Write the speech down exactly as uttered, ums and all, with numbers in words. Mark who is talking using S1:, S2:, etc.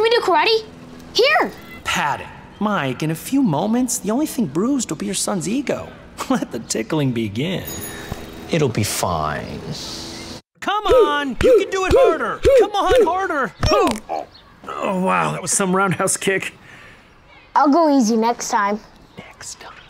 S1: we do karate? Here.
S2: Patting. Mike, in a few moments, the only thing bruised will be your son's ego. Let the tickling begin.
S3: It'll be fine.
S2: Come on, you can do it harder. Come on, harder. Oh, oh wow, that was some roundhouse kick.
S1: I'll go easy next time.
S2: Next time.